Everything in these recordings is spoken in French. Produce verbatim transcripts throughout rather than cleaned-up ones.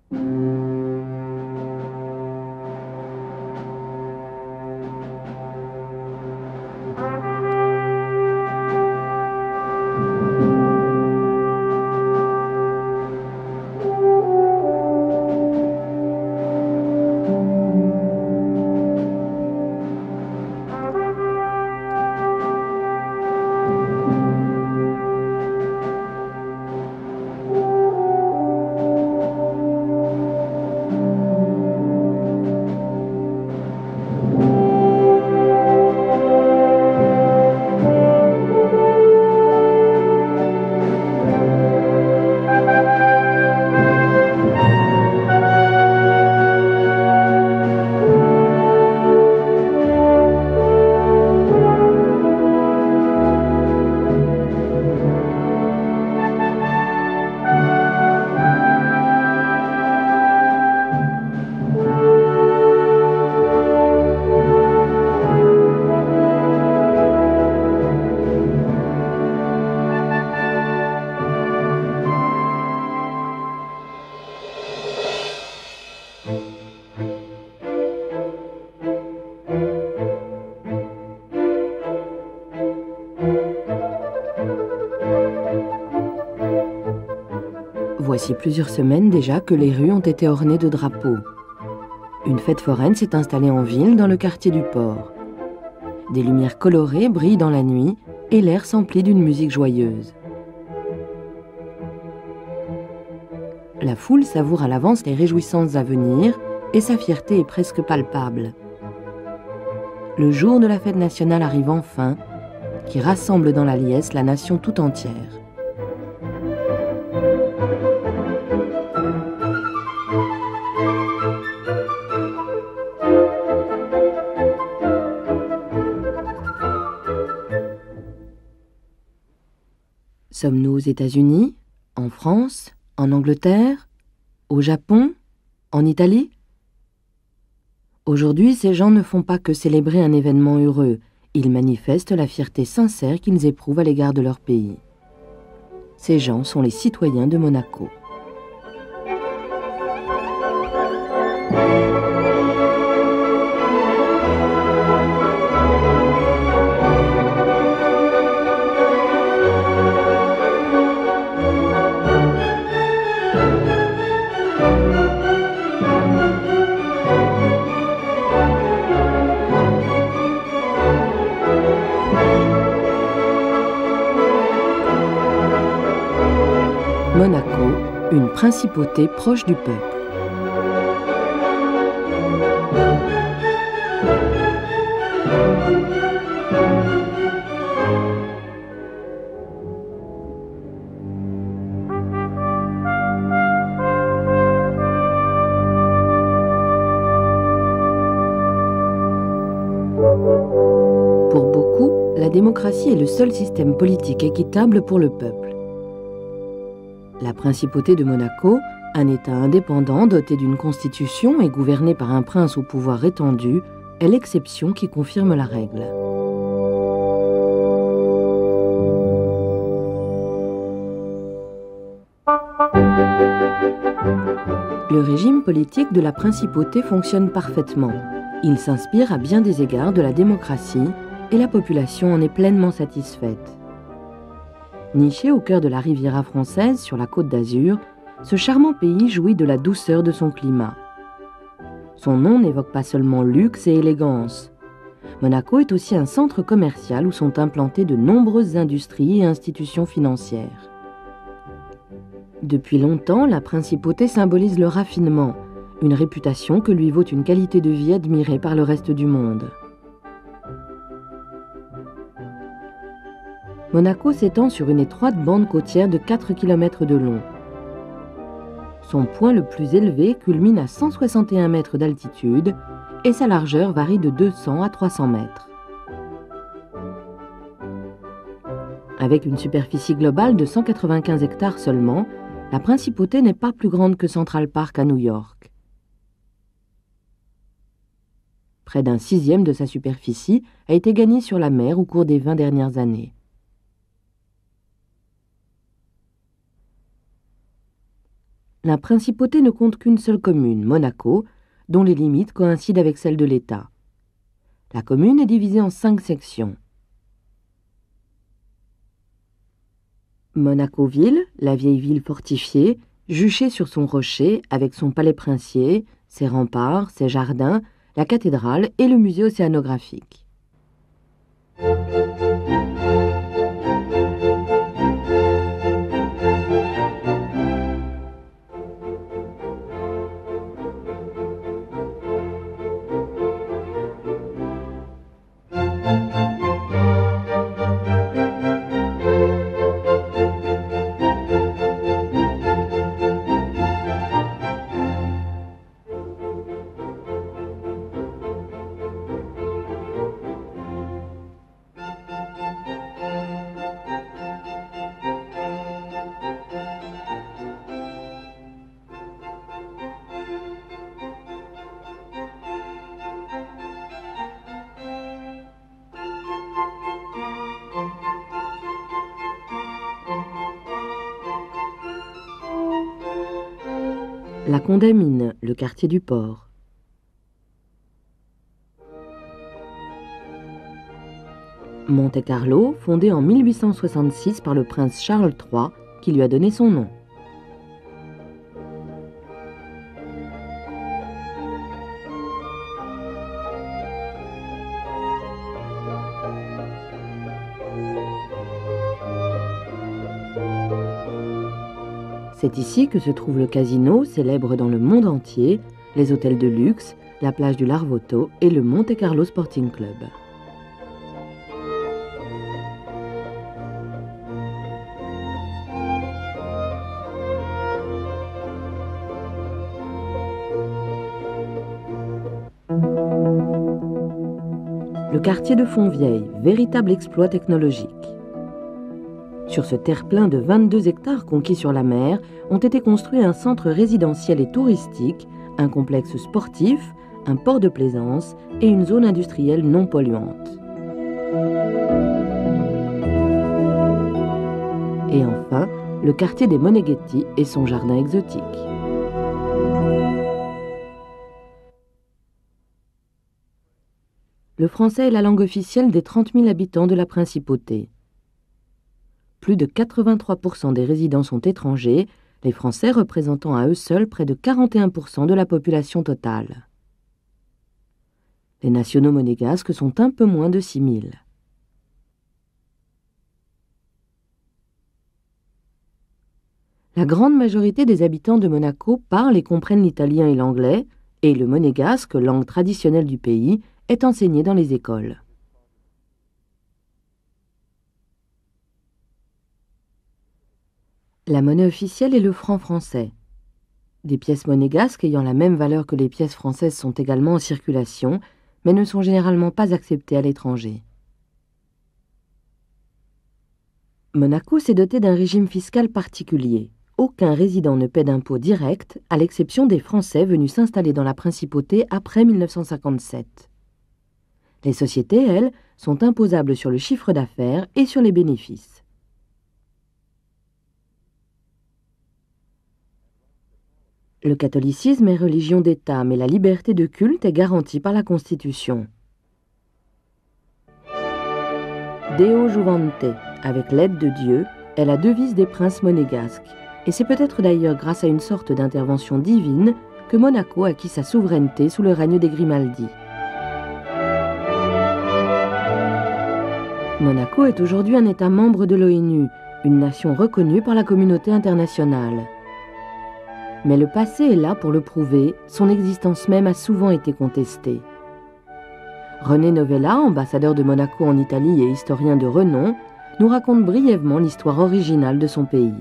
Voici plusieurs semaines déjà que les rues ont été ornées de drapeaux. Une fête foraine s'est installée en ville dans le quartier du port. Des lumières colorées brillent dans la nuit et l'air s'emplit d'une musique joyeuse. La foule savoure à l'avance les réjouissances à venir et sa fierté est presque palpable. Le jour de la fête nationale arrive enfin, qui rassemble dans la liesse la nation tout entière. Sommes-nous aux États-Unis, en France, en Angleterre, au Japon, en Italie? Aujourd'hui, ces gens ne font pas que célébrer un événement heureux, ils manifestent la fierté sincère qu'ils éprouvent à l'égard de leur pays. Ces gens sont les citoyens de Monaco. Monaco, une principauté proche du peuple. Pour beaucoup, la démocratie est le seul système politique équitable pour le peuple. La principauté de Monaco, un État indépendant doté d'une constitution et gouverné par un prince au pouvoir étendu, est l'exception qui confirme la règle. Le régime politique de la principauté fonctionne parfaitement. Il s'inspire à bien des égards de la démocratie et la population en est pleinement satisfaite. Niché au cœur de la Riviera française, sur la Côte d'Azur, ce charmant pays jouit de la douceur de son climat. Son nom n'évoque pas seulement luxe et élégance. Monaco est aussi un centre commercial où sont implantées de nombreuses industries et institutions financières. Depuis longtemps, la principauté symbolise le raffinement, une réputation que lui vaut une qualité de vie admirée par le reste du monde. Monaco s'étend sur une étroite bande côtière de quatre kilomètres de long. Son point le plus élevé culmine à cent soixante et un mètres d'altitude et sa largeur varie de deux cents à trois cents mètres. Avec une superficie globale de cent quatre-vingt-quinze hectares seulement, la principauté n'est pas plus grande que Central Park à New York. Près d'un sixième de sa superficie a été gagné sur la mer au cours des vingt dernières années. la principauté ne compte qu'une seule commune, Monaco, dont les limites coïncident avec celles de l'État. La commune est divisée en cinq sections. Monaco-Ville, la vieille ville fortifiée, juchée sur son rocher avec son palais princier, ses remparts, ses jardins, la cathédrale et le musée océanographique. La Condamine, le quartier du port. Monte-Carlo, fondé en mille huit cent soixante-six par le prince Charles trois, qui lui a donné son nom. C'est ici que se trouve le casino, célèbre dans le monde entier, les hôtels de luxe, la plage du Larvotto et le Monte-Carlo Sporting Club. Le quartier de Fontvieille, véritable exploit technologique. Sur ce terre-plein de vingt-deux hectares conquis sur la mer, ont été construits un centre résidentiel et touristique, un complexe sportif, un port de plaisance et une zone industrielle non polluante. Et enfin, le quartier des Moneghetti et son jardin exotique. Le français est la langue officielle des trente mille habitants de la principauté. Plus de quatre-vingt-trois pour cent des résidents sont étrangers, les Français représentant à eux seuls près de quarante et un pour cent de la population totale. Les nationaux monégasques sont un peu moins de six mille. La grande majorité des habitants de Monaco parlent et comprennent l'italien et l'anglais, et le monégasque, langue traditionnelle du pays, est enseigné dans les écoles. La monnaie officielle est le franc français. Des pièces monégasques ayant la même valeur que les pièces françaises sont également en circulation, mais ne sont généralement pas acceptées à l'étranger. Monaco s'est doté d'un régime fiscal particulier. Aucun résident ne paie d'impôts directs, à l'exception des Français venus s'installer dans la principauté après mille neuf cent cinquante-sept. Les sociétés, elles, sont imposables sur le chiffre d'affaires et sur les bénéfices. Le catholicisme est religion d'État, mais la liberté de culte est garantie par la Constitution. Deo Juvante, avec l'aide de Dieu, est la devise des princes monégasques, et c'est peut-être d'ailleurs grâce à une sorte d'intervention divine que Monaco acquit sa souveraineté sous le règne des Grimaldi. Monaco est aujourd'hui un État membre de l'ONU, une nation reconnue par la communauté internationale. Mais le passé est là pour le prouver, son existence même a souvent été contestée. René Novella, ambassadeur de Monaco en Italie et historien de renom, nous raconte brièvement l'histoire originale de son pays.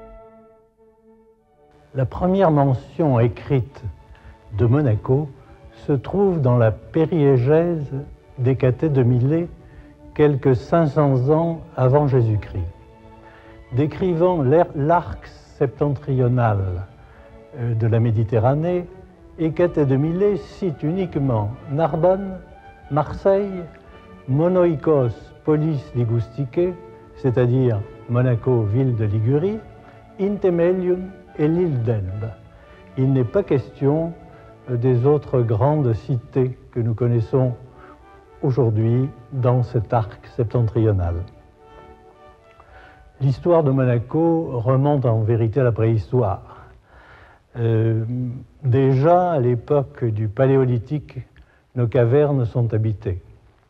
La première mention écrite de Monaco se trouve dans la périégèse d'Hécatée de Milet, quelques cinq cents ans avant Jésus-Christ. Décrivant l'arc septentrional de la Méditerranée, Hécatée de Milet cite uniquement Narbonne, Marseille, Monoikos polis ligusticae, c'est-à-dire Monaco, ville de Ligurie, Intemelium et l'île d'Elbe. Il n'est pas question des autres grandes cités que nous connaissons aujourd'hui dans cet arc septentrional. L'histoire de Monaco remonte en vérité à la préhistoire. Euh, déjà à l'époque du Paléolithique, nos cavernes sont habitées.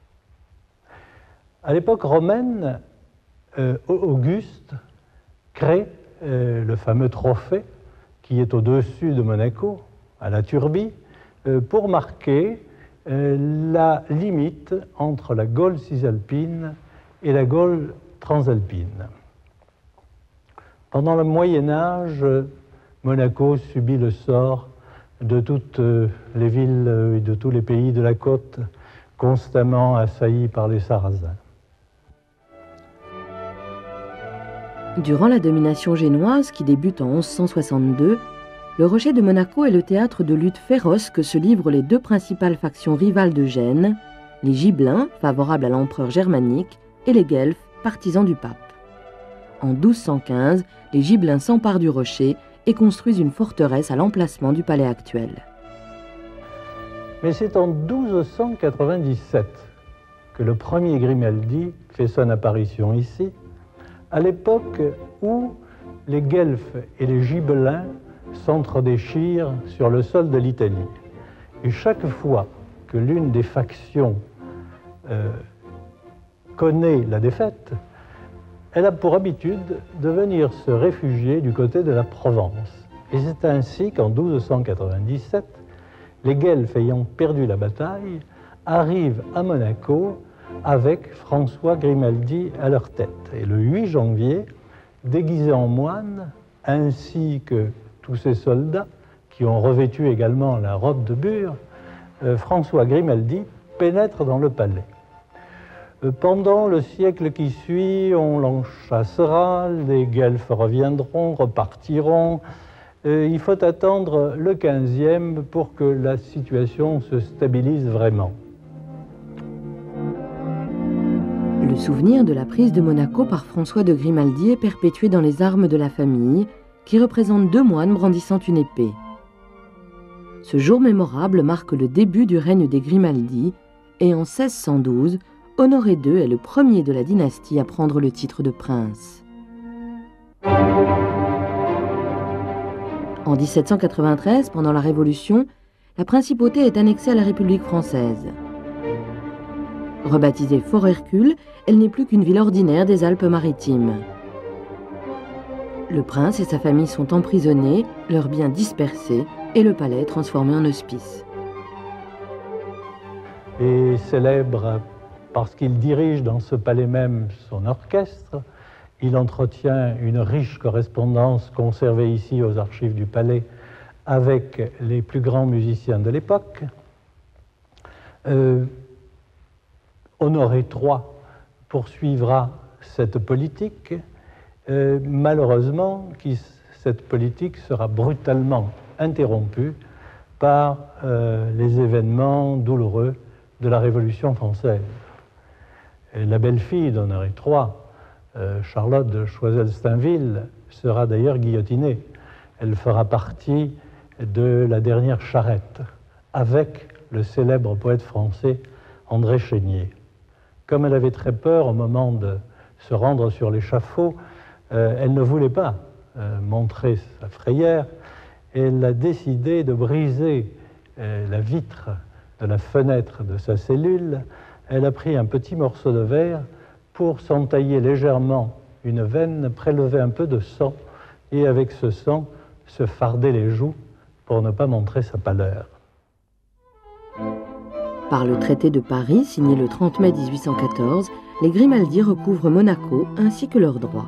À l'époque romaine, euh, Auguste crée euh, le fameux trophée qui est au-dessus de Monaco, à la Turbie, euh, pour marquer euh, la limite entre la Gaule cisalpine et la Gaule transalpine. Pendant le Moyen-Âge, Monaco subit le sort de toutes les villes et de tous les pays de la côte, constamment assaillis par les Sarrasins. Durant la domination génoise, qui débute en onze cent soixante-deux, le rocher de Monaco est le théâtre de luttes féroces que se livrent les deux principales factions rivales de Gênes, les Gibelins, favorables à l'empereur germanique, et les Guelfes, partisans du pape. En douze cent quinze, les Gibelins s'emparent du rocher et construisent une forteresse à l'emplacement du palais actuel. Mais c'est en douze cent quatre-vingt-dix-sept que le premier Grimaldi fait son apparition ici, à l'époque où les Guelfes et les Gibelins s'entre-déchirent sur le sol de l'Italie. Et chaque fois que l'une des factions euh, connaît la défaite, elle a pour habitude de venir se réfugier du côté de la Provence. Et c'est ainsi qu'en douze cent quatre-vingt-dix-sept, les Guelfes ayant perdu la bataille, arrivent à Monaco avec François Grimaldi à leur tête. Et le huit janvier, déguisé en moine, ainsi que tous ces soldats qui ont revêtu également la robe de bure, euh, François Grimaldi pénètre dans le palais. Pendant le siècle qui suit, on l'enchassera, les Guelfes reviendront, repartiront. Euh, il faut attendre le quinzième pour que la situation se stabilise vraiment. Le souvenir de la prise de Monaco par François de Grimaldi est perpétué dans les armes de la famille, qui représentent deux moines brandissant une épée. Ce jour mémorable marque le début du règne des Grimaldi, et en seize cent douze, Honoré deux est le premier de la dynastie à prendre le titre de prince. En dix-sept cent quatre-vingt-treize, pendant la Révolution, la principauté est annexée à la République française. Rebaptisée Fort Hercule, elle n'est plus qu'une ville ordinaire des Alpes-Maritimes. Le prince et sa famille sont emprisonnés, leurs biens dispersés et le palais transformé en hospice. Et célèbre parce qu'il dirige dans ce palais même son orchestre, il entretient une riche correspondance conservée ici aux archives du palais avec les plus grands musiciens de l'époque. Euh, Honoré trois poursuivra cette politique. Euh, malheureusement, qui, cette politique sera brutalement interrompue par euh, les événements douloureux de la Révolution française. Et la belle-fille d'Honoré trois, euh, Charlotte de Choiseul-Stainville, sera d'ailleurs guillotinée. Elle fera partie de la dernière charrette, avec le célèbre poète français André Chénier. Comme elle avait très peur au moment de se rendre sur l'échafaud, euh, elle ne voulait pas euh, montrer sa frayeur, et elle a décidé de briser euh, la vitre de la fenêtre de sa cellule. Elle a pris un petit morceau de verre pour s'entailler légèrement une veine, prélever un peu de sang, et avec ce sang, se farder les joues pour ne pas montrer sa pâleur. Par le traité de Paris, signé le trente mai mille huit cent quatorze, les Grimaldi recouvrent Monaco ainsi que leurs droits.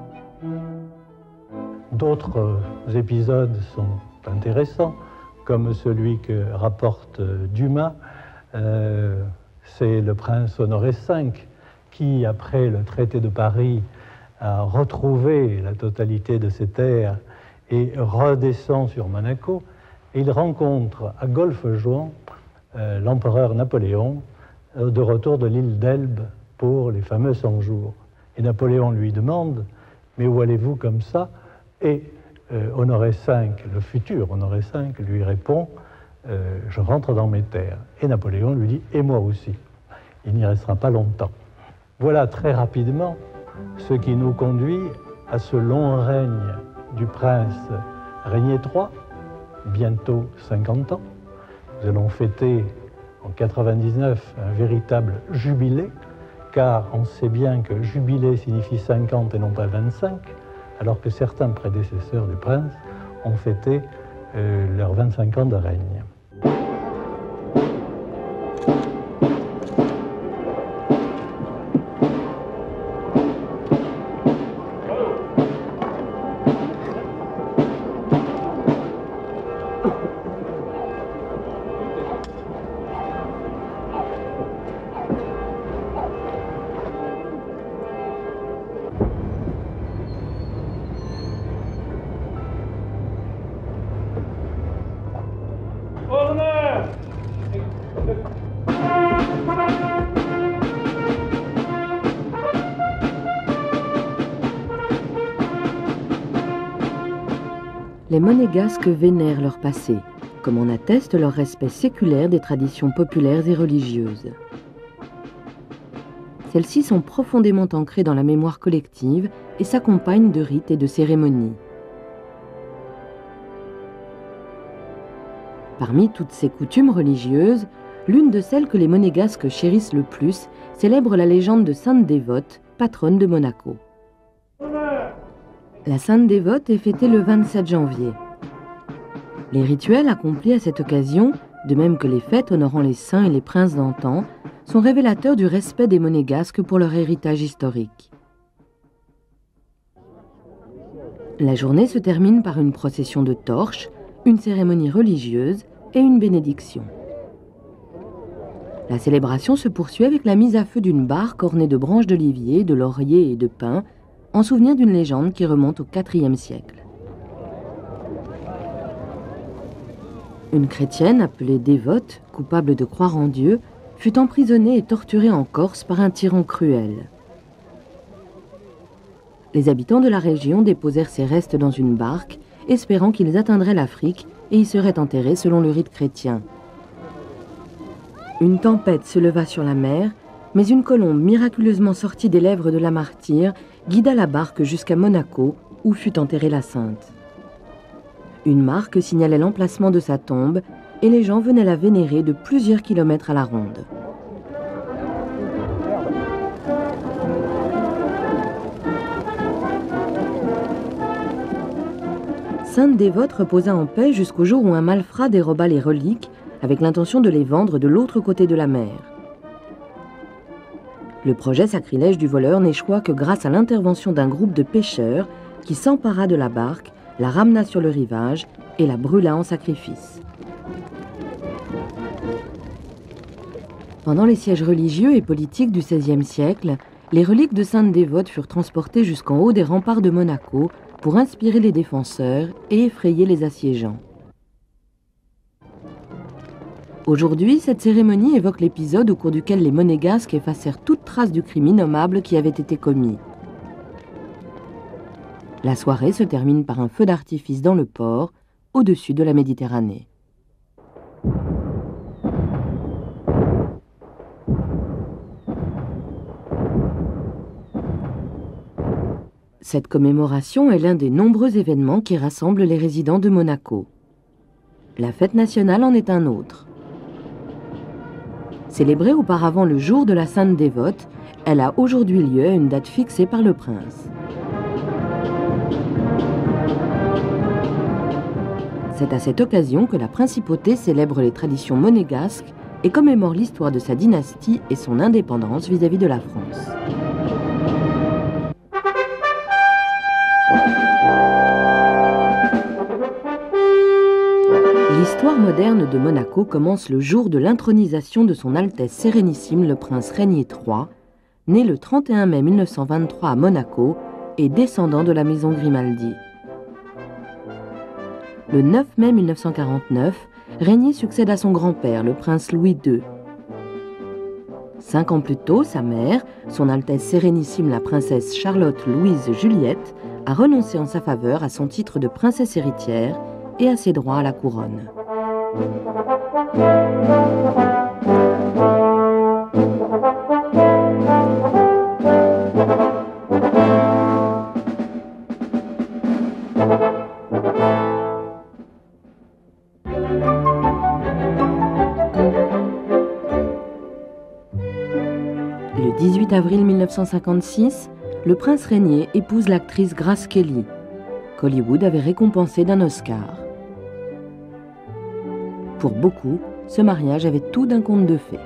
D'autres épisodes sont intéressants, comme celui que rapporte Dumas. Euh, c'est le prince Honoré cinq qui, après le traité de Paris, a retrouvé la totalité de ses terres et redescend sur Monaco. Et il rencontre à Golfe-Juan euh, l'empereur Napoléon euh, de retour de l'île d'Elbe pour les fameux cent jours. Et Napoléon lui demande « Mais où allez-vous comme ça ?» Et euh, Honoré cinq, le futur Honoré cinq, lui répond euh, « Je rentre dans mes terres ». Et Napoléon lui dit « Et moi aussi ». Il n'y restera pas longtemps. Voilà très rapidement ce qui nous conduit à ce long règne du prince Régnier trois, bientôt cinquante ans. Nous allons fêter en quatre-vingt-dix-neuf un véritable jubilé, car on sait bien que jubilé signifie cinquante et non pas vingt-cinq, alors que certains prédécesseurs du prince ont fêté euh, leurs vingt-cinq ans de règne. Les Monégasques vénèrent leur passé, comme en atteste leur respect séculaire des traditions populaires et religieuses. Celles-ci sont profondément ancrées dans la mémoire collective et s'accompagnent de rites et de cérémonies. Parmi toutes ces coutumes religieuses, l'une de celles que les Monégasques chérissent le plus célèbre la légende de Sainte Dévote, patronne de Monaco. La Sainte Dévote est fêtée le vingt-sept janvier. Les rituels accomplis à cette occasion, de même que les fêtes honorant les saints et les princes d'antan, sont révélateurs du respect des Monégasques pour leur héritage historique. La journée se termine par une procession de torches, une cérémonie religieuse et une bénédiction. La célébration se poursuit avec la mise à feu d'une barque ornée de branches d'olivier, de laurier et de pin, en souvenir d'une légende qui remonte au quatrième siècle. Une chrétienne appelée Dévote, coupable de croire en Dieu, fut emprisonnée et torturée en Corse par un tyran cruel. Les habitants de la région déposèrent ses restes dans une barque, espérant qu'ils atteindraient l'Afrique et y seraient enterrés selon le rite chrétien. Une tempête se leva sur la mer, mais une colombe miraculeusement sortie des lèvres de la martyre guida la barque jusqu'à Monaco, où fut enterrée la sainte. Une marque signalait l'emplacement de sa tombe, et les gens venaient la vénérer de plusieurs kilomètres à la ronde. Sainte Dévote reposa en paix jusqu'au jour où un malfrat déroba les reliques avec l'intention de les vendre de l'autre côté de la mer. Le projet sacrilège du voleur n'échoua que grâce à l'intervention d'un groupe de pêcheurs qui s'empara de la barque, la ramena sur le rivage et la brûla en sacrifice. Pendant les sièges religieux et politiques du seizième siècle, les reliques de Sainte Dévote furent transportées jusqu'en haut des remparts de Monaco pour inspirer les défenseurs et effrayer les assiégeants. Aujourd'hui, cette cérémonie évoque l'épisode au cours duquel les Monégasques effacèrent toute trace du crime innommable qui avait été commis. La soirée se termine par un feu d'artifice dans le port, au-dessus de la Méditerranée. Cette commémoration est l'un des nombreux événements qui rassemblent les résidents de Monaco. La fête nationale en est un autre. Célébrée auparavant le jour de la Sainte Dévote, elle a aujourd'hui lieu à une date fixée par le prince. C'est à cette occasion que la principauté célèbre les traditions monégasques et commémore l'histoire de sa dynastie et son indépendance vis-à-vis de la France. L'histoire moderne de Monaco commence le jour de l'intronisation de son Altesse Sérénissime le prince Régnier trois, né le trente et un mai mille neuf cent vingt-trois à Monaco et descendant de la maison Grimaldi. Le neuf mai mille neuf cent quarante-neuf, Régnier succède à son grand-père, le prince Louis deux. Cinq ans plus tôt, sa mère, son Altesse Sérénissime la princesse Charlotte Louise Juliette, a renoncé en sa faveur à son titre de princesse héritière et à ses droits à la couronne. Le dix-huit avril mille neuf cent cinquante-six, le prince régnier épouse l'actrice Grace Kelly, qu'Hollywood avait récompensée d'un Oscar. Pour beaucoup, ce mariage avait tout d'un conte de fées.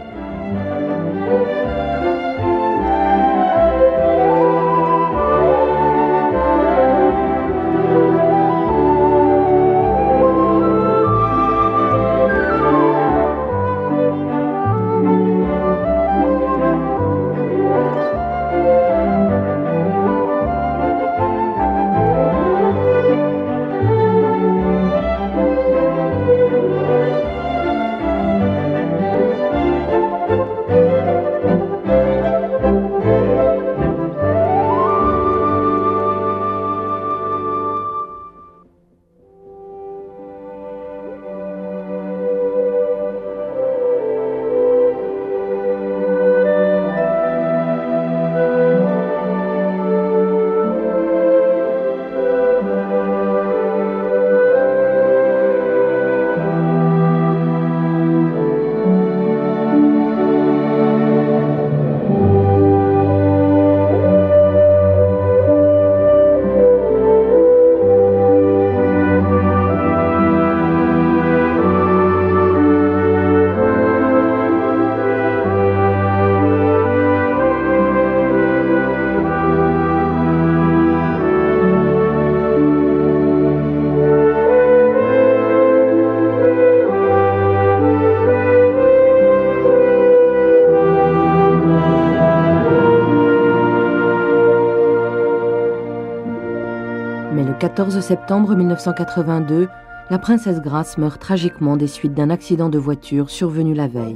Le quatorze septembre mille neuf cent quatre-vingt-deux, la princesse Grace meurt tragiquement des suites d'un accident de voiture survenu la veille.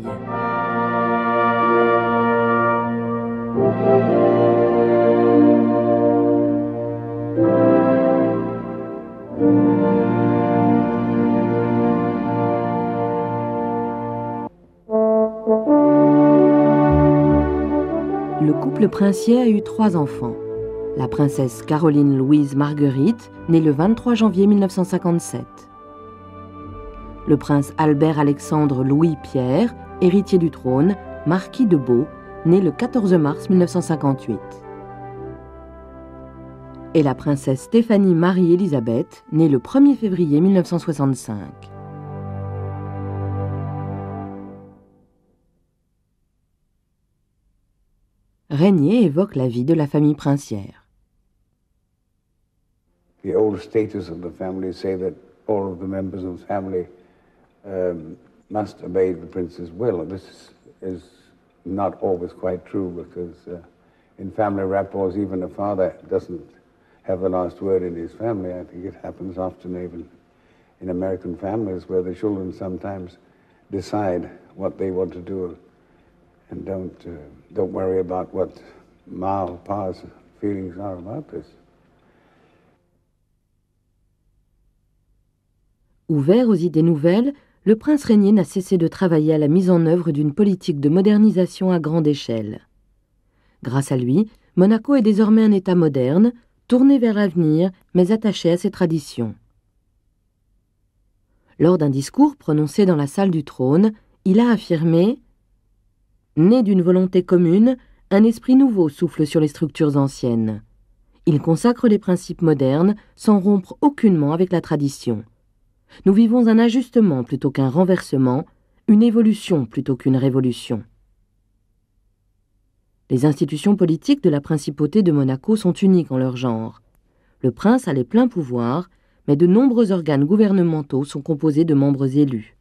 Le couple princier a eu trois enfants. La princesse Caroline Louise Marguerite, née le vingt-trois janvier mille neuf cent cinquante-sept. Le prince Albert Alexandre Louis Pierre, héritier du trône, marquis de Beau, né le quatorze mars mille neuf cent cinquante-huit. Et la princesse Stéphanie Marie-Élisabeth, née le premier février mille neuf cent soixante-cinq. Régnier évoque la vie de la famille princière. The old status of the family say that all of the members of the family um, must obey the prince's will. This is not always quite true because uh, in family rapports, even a father doesn't have the last word in his family. I think it happens often even in American families where the children sometimes decide what they want to do and don't, uh, don't worry about what ma or pa's feelings are about this. Ouvert aux idées nouvelles, le prince régnier n'a cessé de travailler à la mise en œuvre d'une politique de modernisation à grande échelle. Grâce à lui, Monaco est désormais un État moderne, tourné vers l'avenir, mais attaché à ses traditions. Lors d'un discours prononcé dans la salle du trône, il a affirmé « Né d'une volonté commune, un esprit nouveau souffle sur les structures anciennes. Il consacre les principes modernes sans rompre aucunement avec la tradition. Nous vivons un ajustement plutôt qu'un renversement, une évolution plutôt qu'une révolution. » Les institutions politiques de la principauté de Monaco sont uniques en leur genre. Le prince a les pleins pouvoirs, mais de nombreux organes gouvernementaux sont composés de membres élus.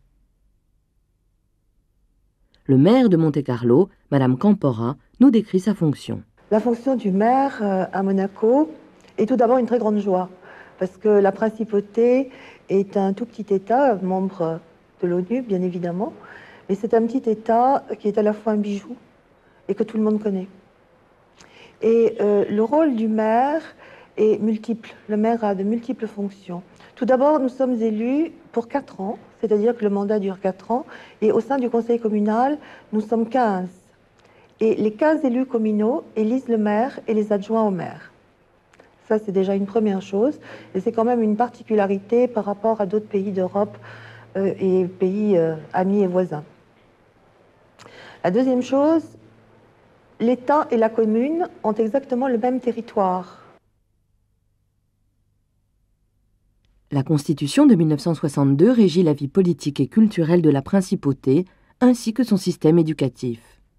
Le maire de Monte-Carlo, Madame Campora, nous décrit sa fonction. La fonction du maire euh, à Monaco est tout d'abord une très grande joie, parce que la principauté est un tout petit État, membre de l'ONU, bien évidemment, mais c'est un petit État qui est à la fois un bijou et que tout le monde connaît. Et euh, le rôle du maire est multiple. Le maire a de multiples fonctions. Tout d'abord, nous sommes élus pour quatre ans, c'est-à-dire que le mandat dure quatre ans, et au sein du conseil communal, nous sommes quinze. Et les quinze élus communaux élisent le maire et les adjoints au maire. Ça, c'est déjà une première chose, et c'est quand même une particularité par rapport à d'autres pays d'Europe euh, et pays euh, amis et voisins. La deuxième chose, l'État et la commune ont exactement le même territoire. La Constitution de mille neuf cent soixante-deux régit la vie politique et culturelle de la principauté, ainsi que son système éducatif.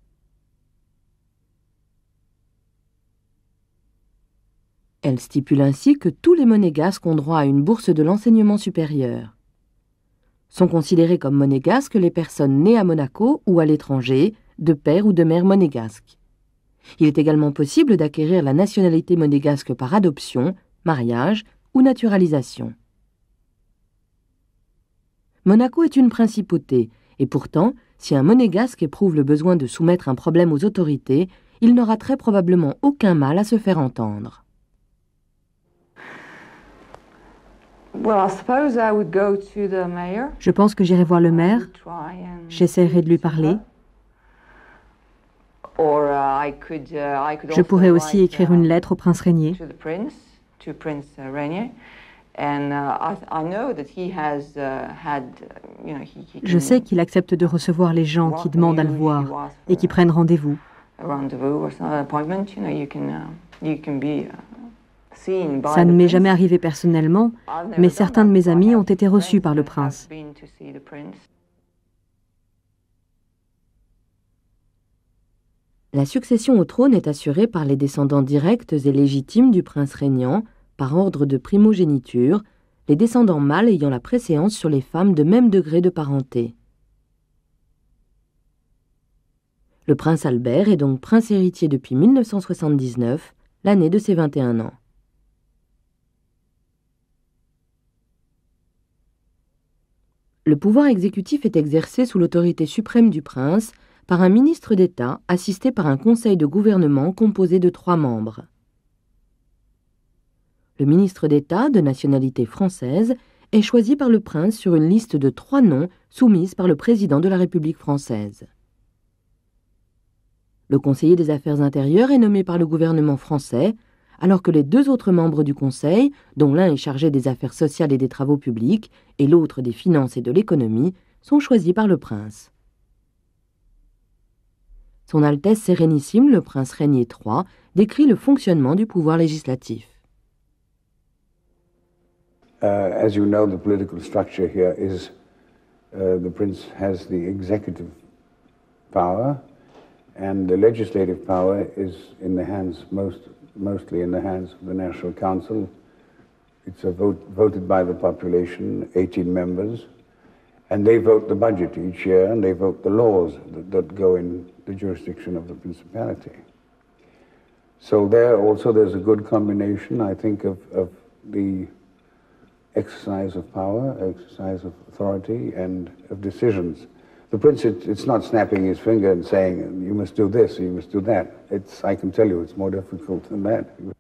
Elle stipule ainsi que tous les monégasques ont droit à une bourse de l'enseignement supérieur. Sont considérées comme monégasques les personnes nées à Monaco ou à l'étranger, de père ou de mère monégasque. Il est également possible d'acquérir la nationalité monégasque par adoption, mariage ou naturalisation. Monaco est une principauté, et pourtant, si un monégasque éprouve le besoin de soumettre un problème aux autorités, il n'aura très probablement aucun mal à se faire entendre. Je pense que j'irai voir le maire, j'essaierai de lui parler. Je pourrais aussi écrire une lettre au prince Régnier. Je sais qu'il accepte de recevoir les gens qui demandent à le voir et qui prennent rendez-vous. Ça ne m'est jamais arrivé personnellement, mais certains de mes amis ont été reçus par le prince. La succession au trône est assurée par les descendants directs et légitimes du prince régnant, par ordre de primogéniture, les descendants mâles ayant la préséance sur les femmes de même degré de parenté. Le prince Albert est donc prince héritier depuis mille neuf cent soixante-dix-neuf, l'année de ses vingt et un ans. Le pouvoir exécutif est exercé sous l'autorité suprême du prince par un ministre d'État assisté par un conseil de gouvernement composé de trois membres. Le ministre d'État, de nationalité française, est choisi par le prince sur une liste de trois noms soumise par le président de la République française. Le conseiller des Affaires intérieures est nommé par le gouvernement français, alors que les deux autres membres du Conseil, dont l'un est chargé des affaires sociales et des travaux publics, et l'autre des finances et de l'économie, sont choisis par le prince. Son Altesse Sérénissime, le prince Régnier trois, décrit le fonctionnement du pouvoir législatif. Uh, as you know, the political structure here is uh, the prince has the executive power, and the legislative power is in the hands, most, mostly in the hands of the National Council. It's a vote voted by the population, eighteen members, and they vote the budget each year, and they vote the laws that, that go in the jurisdiction of the principality. So there also there's a good combination, I think, of, of the exercise of power, exercise of authority, and of decisions. The prince, it, it's not snapping his finger and saying, you must do this, you must do that. It's, I can tell you, it's more difficult than that.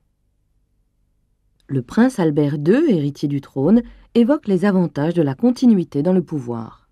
Le prince Albert deux, héritier du trône, évoque les avantages de la continuité dans le pouvoir.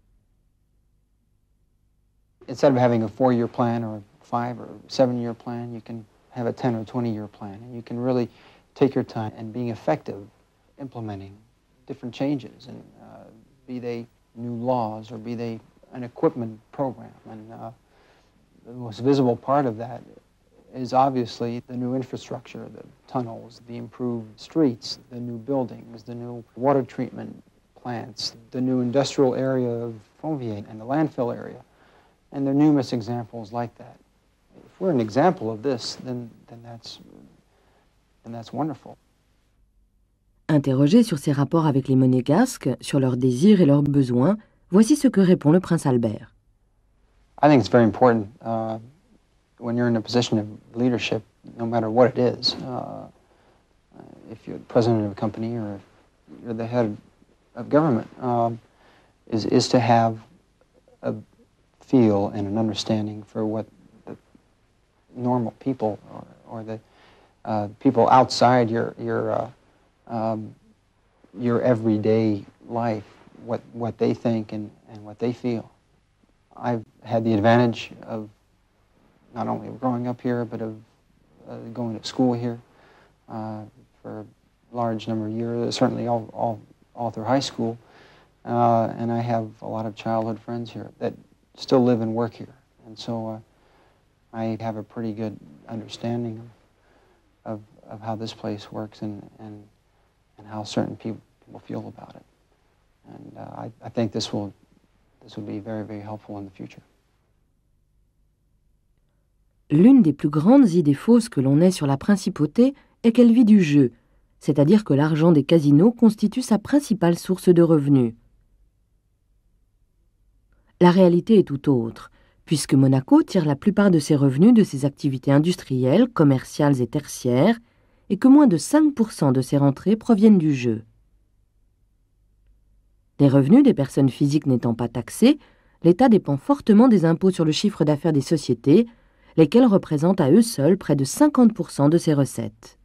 Instead of having a four-year plan or a five or seven-year plan, you can have a ten or twenty-year plan, and you can really take your time and being effective implementing different changes, and uh, be they new laws or be they an equipment program. And uh, the most visible part of that is obviously the new infrastructure, the tunnels, the improved streets, the new buildings, the new water treatment plants, the new industrial area of Fontvieille and the landfill area. And there are numerous examples like that. If we're an example of this, then, then, that's, then that's wonderful. Interrogé sur ses rapports avec les monégasques, sur leurs désirs et leurs besoins, voici ce que répond le prince Albert. I think it's very important uh, when you're in a position of leadership, no matter what it is, uh, if you're the president of a company or if you're the head of government, um, is, is to have a feel and an understanding for what the normal people or, or the uh, people outside your your uh, um, your everyday life, what what they think and, and what they feel. I've had the advantage of not only of growing up here, but of uh, going to school here uh, for a large number of years, certainly all all, all through high school, uh, and I have a lot of childhood friends here that still live and work here, and so uh, I have a pretty good understanding of, of, of how this place works and, and, and how certain people, people feel about it. And uh, I, I think this will, this will be very, very helpful in the future. L'une des plus grandes idées fausses que l'on ait sur la principauté est qu'elle vit du jeu, c'est-à-dire que l'argent des casinos constitue sa principale source de revenus. La réalité est tout autre, puisque Monaco tire la plupart de ses revenus de ses activités industrielles, commerciales et tertiaires, et que moins de cinq pour cent de ses rentrées proviennent du jeu. Les revenus des personnes physiques n'étant pas taxés, l'État dépend fortement des impôts sur le chiffre d'affaires des sociétés, lesquels représentent à eux seuls près de cinquante pour cent de ses recettes.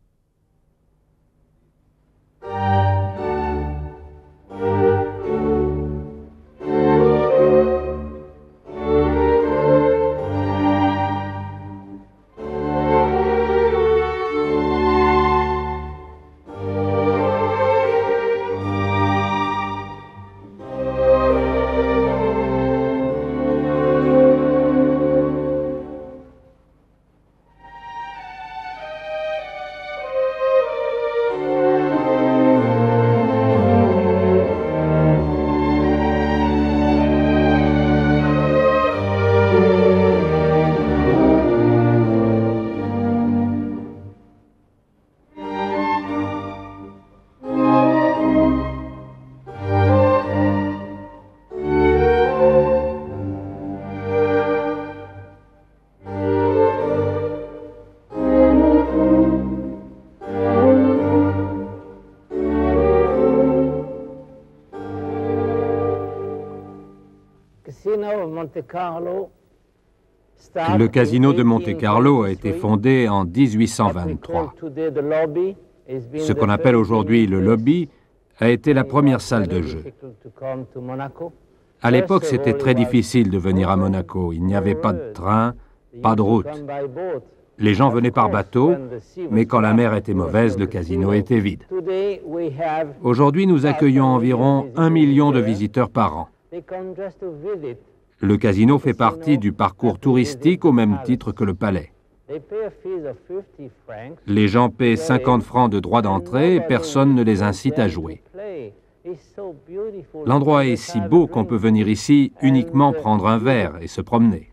Le casino de Monte-Carlo a été fondé en dix-huit cent vingt-trois. Ce qu'on appelle aujourd'hui le lobby a été la première salle de jeu. À l'époque, c'était très difficile de venir à Monaco. Il n'y avait pas de train, pas de route. Les gens venaient par bateau, mais quand la mer était mauvaise, le casino était vide. Aujourd'hui, nous accueillons environ un million de visiteurs par an. Le casino fait partie du parcours touristique au même titre que le palais. Les gens paient cinquante francs de droit d'entrée et personne ne les incite à jouer. L'endroit est si beau qu'on peut venir ici uniquement prendre un verre et se promener.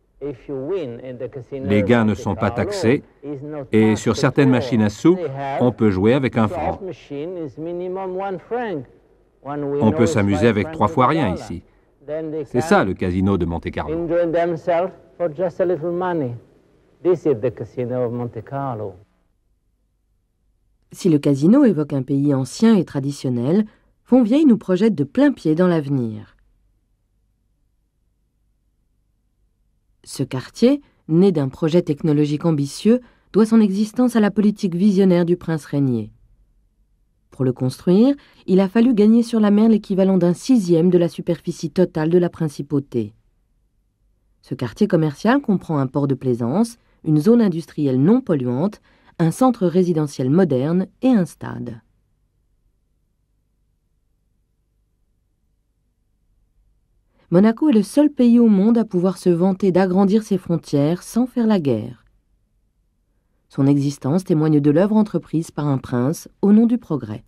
Les gains ne sont pas taxés et sur certaines machines à sous, on peut jouer avec un franc. On peut s'amuser avec trois fois rien ici. C'est ça le casino de Monte-Carlo. Si le casino évoque un pays ancien et traditionnel, Fontvieille nous projette de plein pied dans l'avenir. Ce quartier, né d'un projet technologique ambitieux, doit son existence à la politique visionnaire du prince régnier. Pour le construire, il a fallu gagner sur la mer l'équivalent d'un sixième de la superficie totale de la principauté. Ce quartier commercial comprend un port de plaisance, une zone industrielle non polluante, un centre résidentiel moderne et un stade. Monaco est le seul pays au monde à pouvoir se vanter d'agrandir ses frontières sans faire la guerre. Son existence témoigne de l'œuvre entreprise par un prince au nom du progrès.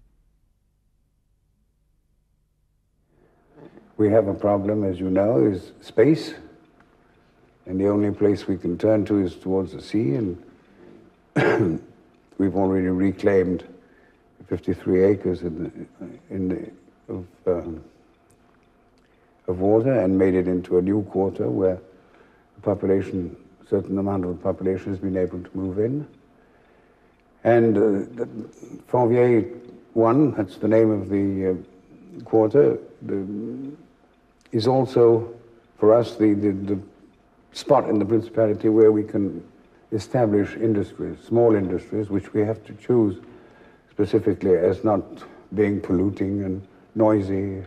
We have a problem, as you know, is space. And the only place we can turn to is towards the sea. And we've already reclaimed fifty-three acres in the, in the, of, um, of water and made it into a new quarter where the population, a certain amount of the population has been able to move in. And uh, the Fontvieille one, that's the name of the uh, quarter, the, is also, for us, the, the, the spot in the Principality where we can establish industries, small industries, which we have to choose specifically as not being polluting and noisy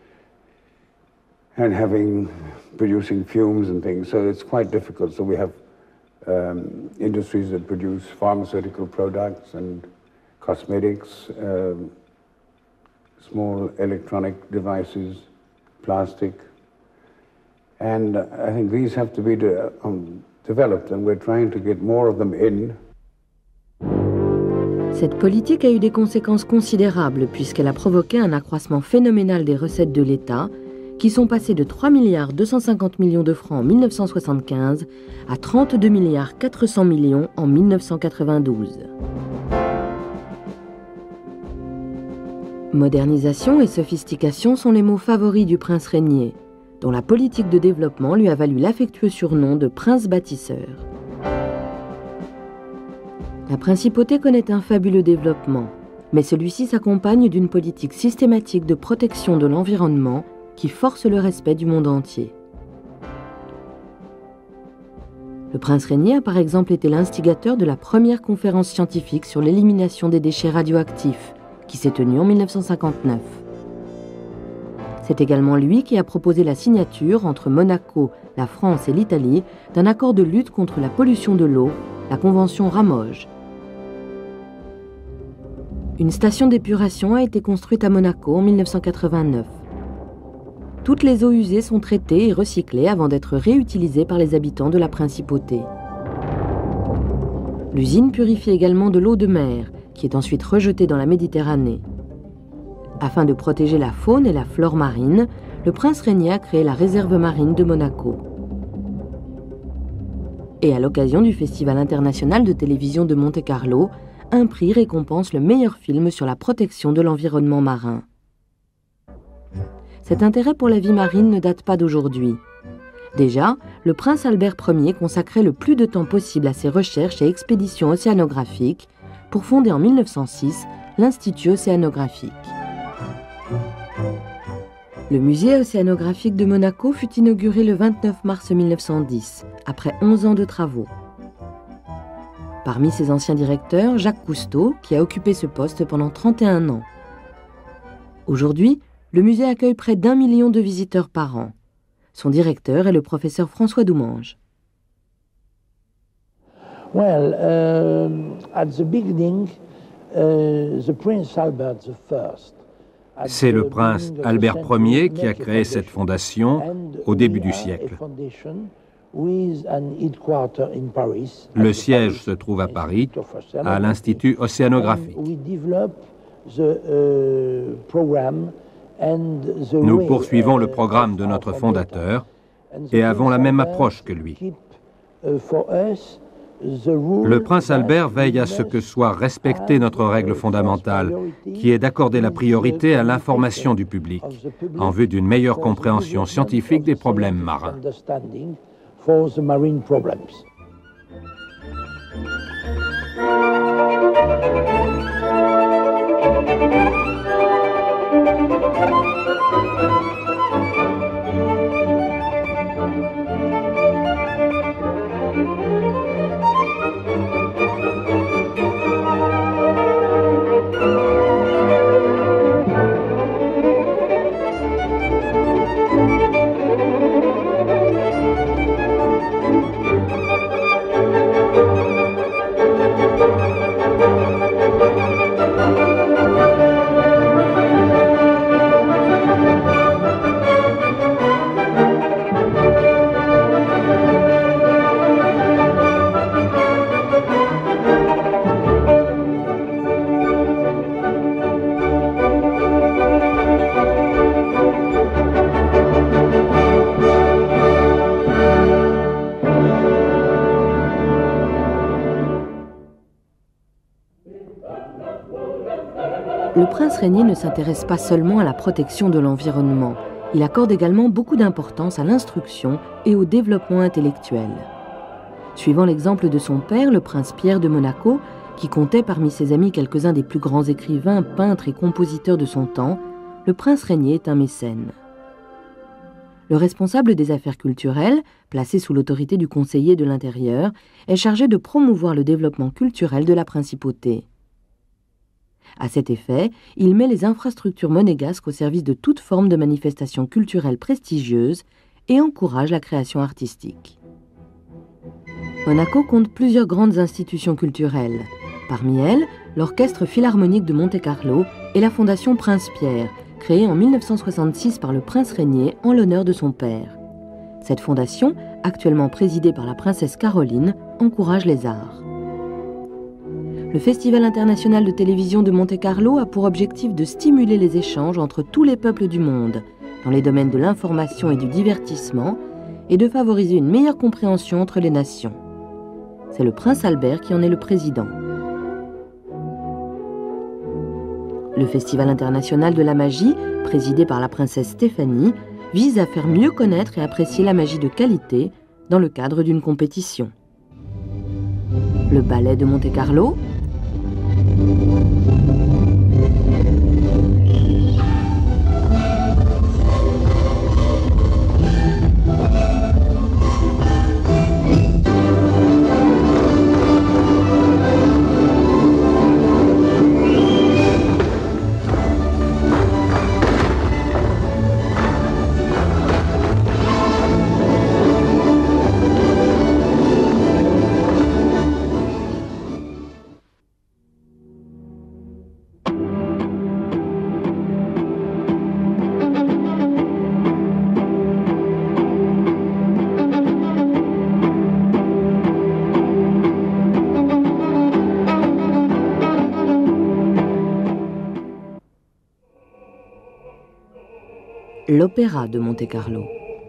and having, producing fumes and things. So it's quite difficult. So we have um, industries that produce pharmaceutical products and cosmetics, um, small electronic devices, plastic. And I think these have to be de um, developed, and we're trying to get more of them in. Cette politique a eu des conséquences considérables puisqu'elle a provoqué un accroissement phénoménal des recettes de l'État qui sont passées de trois milliards deux cent cinquante millions de francs en mille neuf cent soixante-quinze à trente-deux milliards quatre cents millions en mille neuf cent quatre-vingt-douze. Modernisation et sophistication sont les mots favoris du prince régnier, dont la politique de développement lui a valu l'affectueux surnom de prince bâtisseur. La principauté connaît un fabuleux développement, mais celui-ci s'accompagne d'une politique systématique de protection de l'environnement qui force le respect du monde entier. Le prince régnier a par exemple été l'instigateur de la première conférence scientifique sur l'élimination des déchets radioactifs, qui s'est tenue en mille neuf cent cinquante-neuf. C'est également lui qui a proposé la signature entre Monaco, la France et l'Italie d'un accord de lutte contre la pollution de l'eau, la convention Ramoge. Une station d'épuration a été construite à Monaco en mille neuf cent quatre-vingt-neuf. Toutes les eaux usées sont traitées et recyclées avant d'être réutilisées par les habitants de la principauté. L'usine purifie également de l'eau de mer, qui est ensuite rejetée dans la Méditerranée. Afin de protéger la faune et la flore marine, le prince régnier a créé la réserve marine de Monaco. Et à l'occasion du Festival international de télévision de Monte-Carlo, un prix récompense le meilleur film sur la protection de l'environnement marin. Cet intérêt pour la vie marine ne date pas d'aujourd'hui. Déjà, le prince Albert Ier consacrait le plus de temps possible à ses recherches et expéditions océanographiques pour fonder en mille neuf cent six l'Institut océanographique. Le musée océanographique de Monaco fut inauguré le vingt-neuf mars mille neuf cent dix, après onze ans de travaux. Parmi ses anciens directeurs, Jacques Cousteau, qui a occupé ce poste pendant trente et un ans. Aujourd'hui, le musée accueille près d'un million de visiteurs par an. Son directeur est le professeur François Doumange. Well, uh, at the beginning, uh, the Prince Albert the First. C'est le prince Albert Ier qui a créé cette fondation au début du siècle. Le siège se trouve à Paris, à l'Institut océanographique. Nous poursuivons le programme de notre fondateur et avons la même approche que lui. Le prince Albert veille à ce que soit respectée notre règle fondamentale, qui est d'accorder la priorité à l'information du public, en vue d'une meilleure compréhension scientifique des problèmes marins. Le prince régnier ne s'intéresse pas seulement à la protection de l'environnement. Il accorde également beaucoup d'importance à l'instruction et au développement intellectuel. Suivant l'exemple de son père, le prince Pierre de Monaco, qui comptait parmi ses amis quelques-uns des plus grands écrivains, peintres et compositeurs de son temps, le prince régnier est un mécène. Le responsable des affaires culturelles, placé sous l'autorité du conseiller de l'Intérieur, est chargé de promouvoir le développement culturel de la principauté. À cet effet, il met les infrastructures monégasques au service de toute forme de manifestation culturelle prestigieuse et encourage la création artistique. Monaco compte plusieurs grandes institutions culturelles. Parmi elles, l'Orchestre Philharmonique de Monte-Carlo et la Fondation Prince-Pierre, créée en mille neuf cent soixante-six par le prince régnier en l'honneur de son père. Cette fondation, actuellement présidée par la princesse Caroline, encourage les arts. Le Festival international de télévision de Monte-Carlo a pour objectif de stimuler les échanges entre tous les peuples du monde, dans les domaines de l'information et du divertissement, et de favoriser une meilleure compréhension entre les nations. C'est le prince Albert qui en est le président. Le Festival international de la magie, présidé par la princesse Stéphanie, vise à faire mieux connaître et apprécier la magie de qualité dans le cadre d'une compétition. Le ballet de Monte-Carlo, l'Opéra de Monte-Carlo.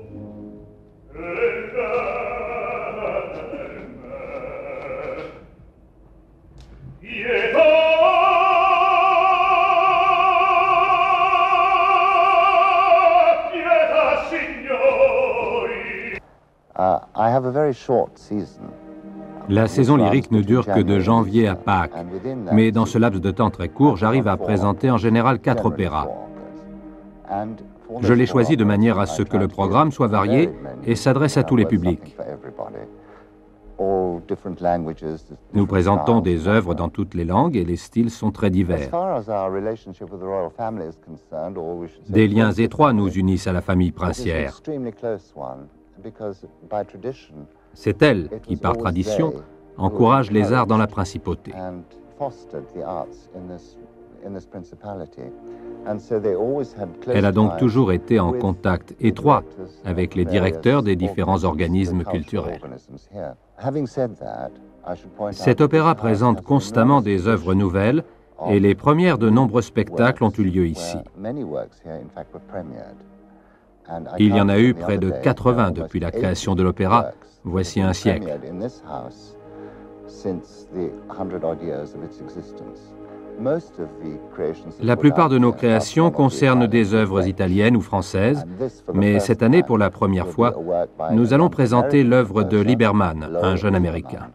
La saison lyrique ne dure que de janvier à Pâques, mais dans ce laps de temps très court, j'arrive à présenter en général quatre opéras. Je l'ai choisi de manière à ce que le programme soit varié et s'adresse à tous les publics. Nous présentons des œuvres dans toutes les langues et les styles sont très divers. Des liens étroits nous unissent à la famille princière. C'est elle qui, par tradition, encourage les arts dans la principauté. Elle a donc toujours été en contact étroit avec les directeurs des différents organismes culturels. Cet opéra présente constamment des œuvres nouvelles et les premières de nombreux spectacles ont eu lieu ici. Il y en a eu près de quatre-vingts depuis la création de l'opéra, voici un siècle. La plupart de nos créations concernent des œuvres italiennes ou françaises, mais cette année, pour la première fois, nous allons présenter l'œuvre de Lieberman, un jeune Américain.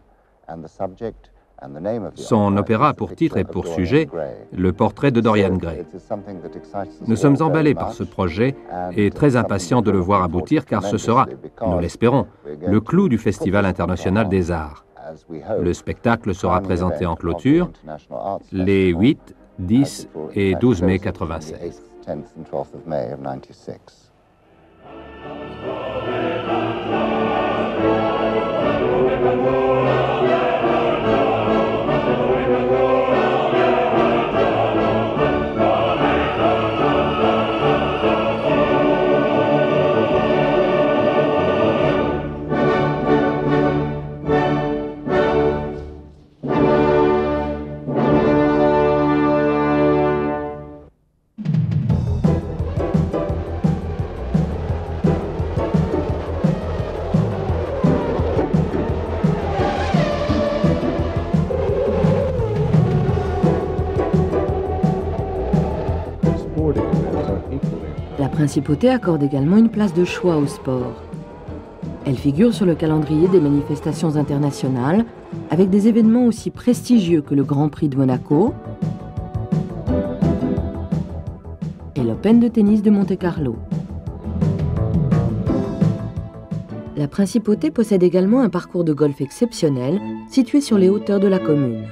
Son opéra a pour titre et pour sujet le portrait de Dorian Gray. Nous sommes emballés par ce projet et très impatients de le voir aboutir car ce sera, nous l'espérons, le clou du Festival international des arts. Le spectacle sera présenté en clôture les huit, dix et douze mai quatre-vingt-seize. La principauté accorde également une place de choix au sport. Elle figure sur le calendrier des manifestations internationales avec des événements aussi prestigieux que le Grand Prix de Monaco et l'Open de tennis de Monte-Carlo. La principauté possède également un parcours de golf exceptionnel, situé sur les hauteurs de la commune.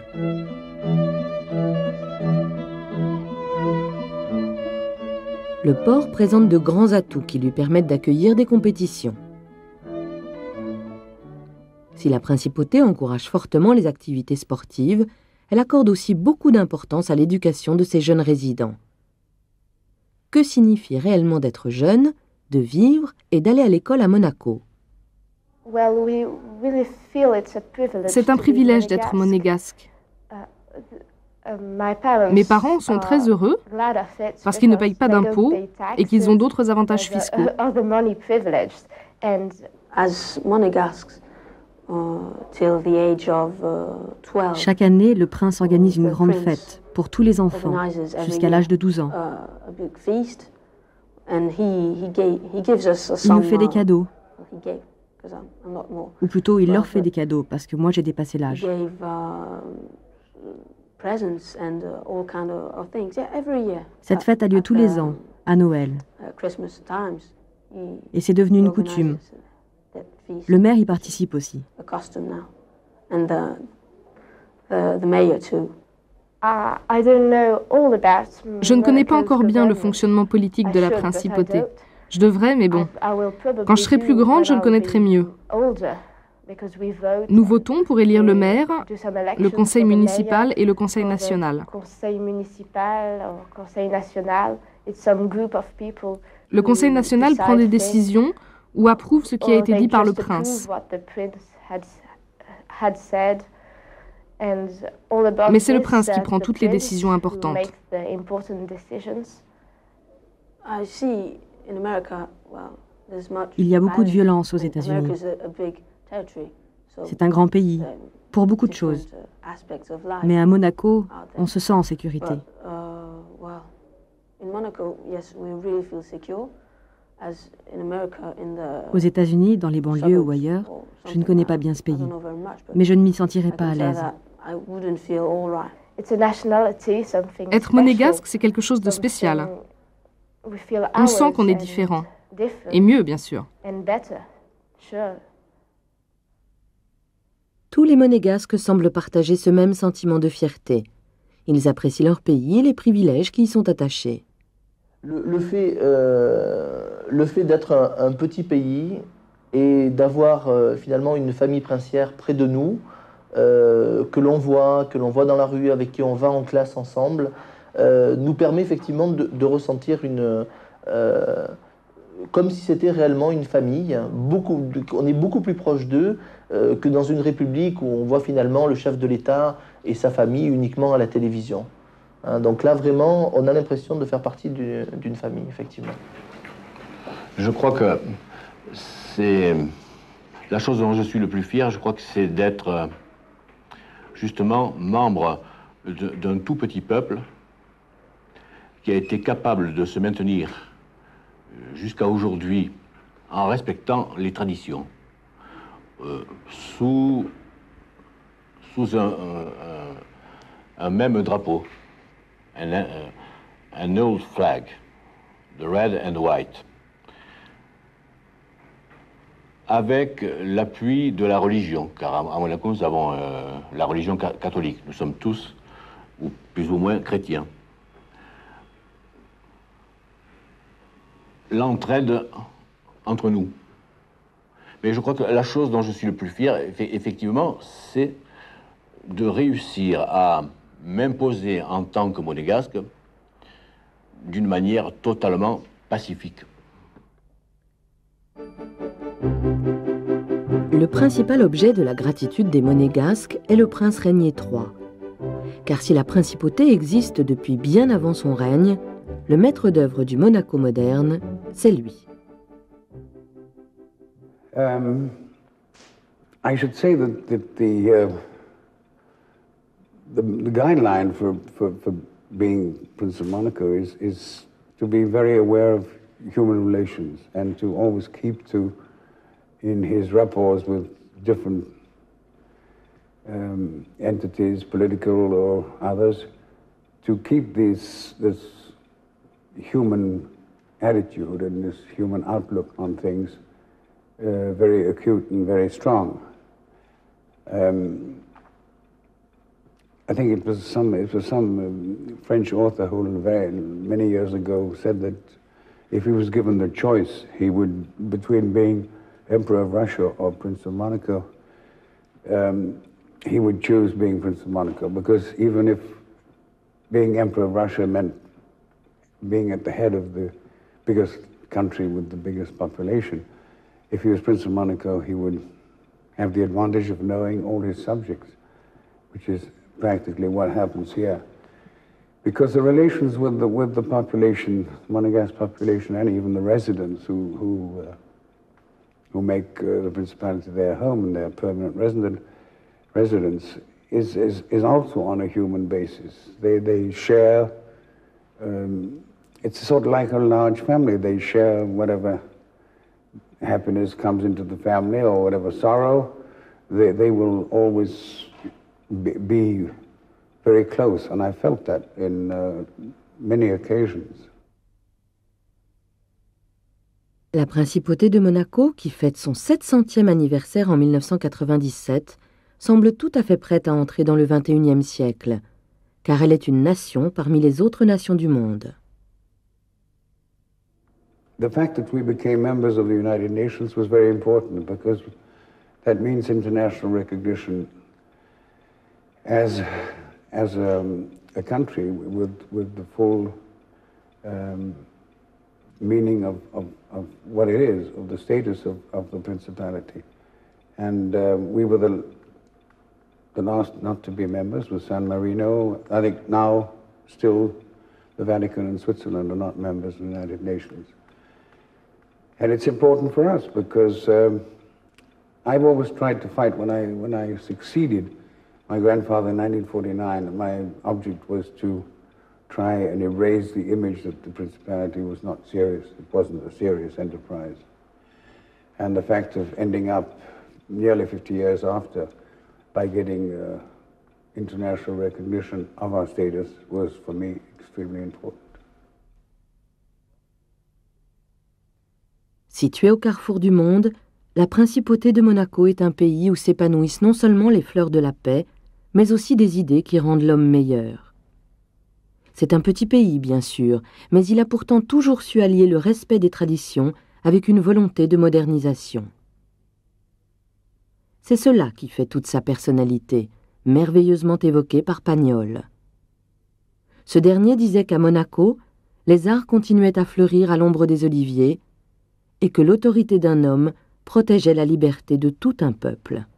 Le port présente de grands atouts qui lui permettent d'accueillir des compétitions. Si la principauté encourage fortement les activités sportives, elle accorde aussi beaucoup d'importance à l'éducation de ses jeunes résidents. Que signifie réellement d'être jeune, de vivre et d'aller à l'école à Monaco? C'est un privilège d'être monégasque. Mes parents sont très heureux parce qu'ils ne payent pas d'impôts et qu'ils ont d'autres avantages fiscaux. Chaque année, le prince organise une grande fête pour tous les enfants jusqu'à l'âge de douze ans. Il nous fait des cadeaux. Ou plutôt, il leur fait des cadeaux parce que moi j'ai dépassé l'âge. Cette fête a lieu tous les ans, à Noël. Et c'est devenu une coutume. Le maire y participe aussi. Je ne connais pas encore bien le fonctionnement politique de la principauté. Je devrais, mais bon. Quand je serai plus grande, je le connaîtrai mieux. Nous votons pour élire le maire, le conseil municipal et le conseil national. Le conseil national prend des décisions ou approuve ce qui a été dit par le prince. Mais c'est le prince qui prend toutes les décisions importantes. Il y a beaucoup de violence aux États-Unis. C'est un grand pays, pour beaucoup de choses. Mais à Monaco, on se sent en sécurité. Aux États-Unis, dans les banlieues ou ailleurs, je ne connais pas bien ce pays, mais je ne m'y sentirai pas à l'aise. Être monégasque, c'est quelque chose de spécial. On sent qu'on est différent. Et mieux, bien sûr. Tous les monégasques semblent partager ce même sentiment de fierté. Ils apprécient leur pays et les privilèges qui y sont attachés. Le, le fait, euh, le fait d'être un, un petit pays et d'avoir euh, finalement une famille princière près de nous, euh, que l'on voit, que l'on voit dans la rue, avec qui on va en classe ensemble, euh, nous permet effectivement de, de ressentir une... Euh, comme si c'était réellement une famille. Beaucoup, on est beaucoup plus proche d'eux euh, que dans une république où on voit finalement le chef de l'État et sa famille uniquement à la télévision. Hein, donc là, vraiment, on a l'impression de faire partie d'une famille, effectivement. Je crois que c'est la chose dont je suis le plus fier, je crois que c'est d'être justement membre d'un tout petit peuple qui a été capable de se maintenir jusqu'à aujourd'hui en respectant les traditions, euh, sous, sous un, un, un même drapeau, un, un, un old flag, the red and white, avec l'appui de la religion, car à Monaco nous avons euh, la religion ca catholique, nous sommes tous, ou plus ou moins, chrétiens. L'entraide entre nous. Mais je crois que la chose dont je suis le plus fier, effectivement, c'est de réussir à m'imposer en tant que monégasque d'une manière totalement pacifique. Le principal objet de la gratitude des monégasques est le prince Régnier trois. Car si la principauté existe depuis bien avant son règne, le maître d'œuvre du Monaco moderne, c'est lui. Um, I should say that, that the, uh, the the guideline for, for, for being Prince of Monaco is, is to be very aware of human relations and to always keep to, in his rapports with different um, entities, political or others, to keep this, this human attitude and this human outlook on things uh, very acute and very strong. Um, I think it was some it was some um, French author who very many years ago said that if he was given the choice, he would between being Emperor of Russia or Prince of Monaco, um, he would choose being Prince of Monaco, because even if being Emperor of Russia meant being at the head of the biggest country with the biggest population, if he was Prince of Monaco, he would have the advantage of knowing all his subjects, which is practically what happens here. Because the relations with the, with the population, Monegasque population, and even the residents who, who, uh, who make uh, the Principality their home and their permanent resident, residence, is, is, is also on a human basis. They, they share, um, it's sort of like a large family. They share whatever happiness comes into the family or whatever sorrow. They, they will always be, be very close, and I felt that in uh, many occasions. La Principauté de Monaco, qui fête son sept centième anniversaire en mille neuf cent quatre-vingt-dix-sept, semble tout à fait prête à entrer dans le vingt et unième siècle, car elle est une nation parmi les autres nations du monde. The fact that we became members of the United Nations was very important, because that means international recognition as, as a, a country with, with the full um, meaning of, of, of what it is, of the status of, of the Principality. And uh, we were the, the last not to be members with San Marino. I think now still the Vatican and Switzerland are not members of the United Nations. And it's important for us because um, I've always tried to fight. When I, when I succeeded my grandfather in nineteen forty-nine, my object was to try and erase the image that the Principality was not serious. It wasn't a serious enterprise. And the fact of ending up nearly fifty years after by getting uh, international recognition of our status was, for me, extremely important. Située au carrefour du monde, la Principauté de Monaco est un pays où s'épanouissent non seulement les fleurs de la paix, mais aussi des idées qui rendent l'homme meilleur. C'est un petit pays, bien sûr, mais il a pourtant toujours su allier le respect des traditions avec une volonté de modernisation. C'est cela qui fait toute sa personnalité, merveilleusement évoquée par Pagnol. Ce dernier disait qu'à Monaco, les arts continuaient à fleurir à l'ombre des oliviers et que l'autorité d'un homme protégeait la liberté de tout un peuple.